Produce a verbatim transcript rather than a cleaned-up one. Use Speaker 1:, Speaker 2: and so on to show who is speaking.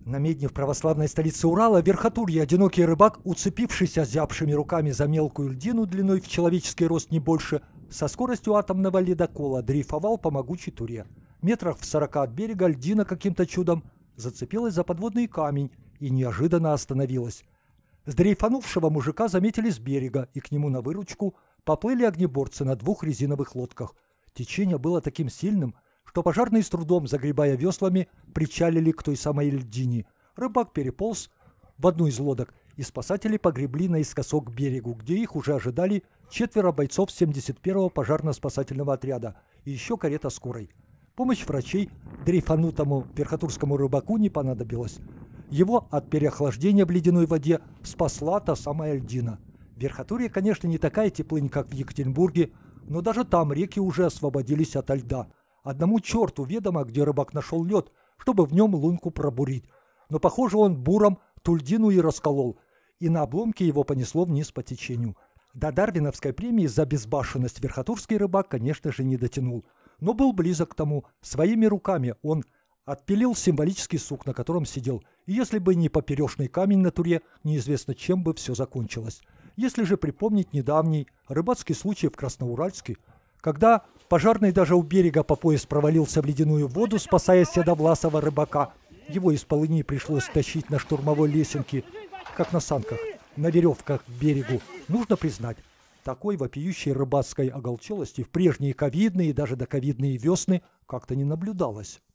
Speaker 1: На медне в православной столице Урала в верхотурье одинокий рыбак, уцепившись озябшими руками за мелкую льдину длиной в человеческий рост не больше, со скоростью атомного ледокола дрейфовал по могучей Туре. Метрах в сорока от берега льдина каким-то чудом зацепилась за подводный камень и неожиданно остановилась. Сдрейфанувшего мужика заметили с берега, и к нему на выручку поплыли огнеборцы на двух резиновых лодках. Течение было таким сильным, что пожарные с трудом, загребая веслами, причалили к той самой льдине. Рыбак переполз в одну из лодок, и спасатели погребли наискосок к берегу, где их уже ожидали четверо бойцов семьдесят первого пожарно-спасательного отряда и еще карета скорой. Помощь врачей дрейфанутому верхотурскому рыбаку не понадобилась. Его от переохлаждения в ледяной воде спасла та самая льдина. Верхотурье, конечно, не такая теплынь, как в Екатеринбурге, но даже там реки уже освободились ото льда. Одному черту ведомо, где рыбак нашел лед, чтобы в нем лунку пробурить. Но, похоже, он буром ту льдину и расколол, и на обломке его понесло вниз по течению. До Дарвиновской премии за безбашенность верхотурский рыбак, конечно же, не дотянул, но был близок к тому. Своими руками он отпилил символический сук, на котором сидел, и если бы не поперечный камень на Туре, неизвестно, чем бы все закончилось. Если же припомнить недавний рыбацкий случай в Красноуральске, когда пожарный даже у берега по пояс провалился в ледяную воду, спасая седовласого рыбака, его из полыни пришлось тащить на штурмовой лесенке, как на санках, на веревках к берегу. Нужно признать, такой вопиющей рыбацкой оголчелости в прежние ковидные и даже доковидные весны как-то не наблюдалось.